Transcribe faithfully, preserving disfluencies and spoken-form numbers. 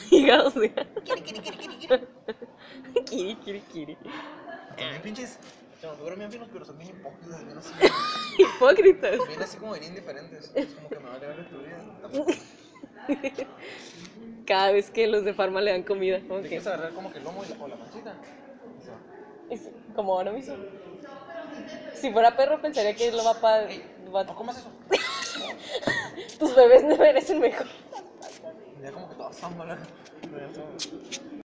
Hígados de gato. Kiri, kiri, kiri, kiri, kiri. Kiri, kiri, kiri. También pinches. Se me figuran bien finos, pero son bien hipócritas. Bien así. Hipócritas. Bien así como bien indiferentes. Es como que me vale ver tu vida. Tampoco. Cada vez que los de farma le dan comida. Como Te que. quieres agarrar como que el lomo y la, o la pancita. O sea, Es como ahora mismo. Si fuera perro, pensaría que lo va para. no comas eso. Tus bebés no merecen mejor. Ya como que todas son malas.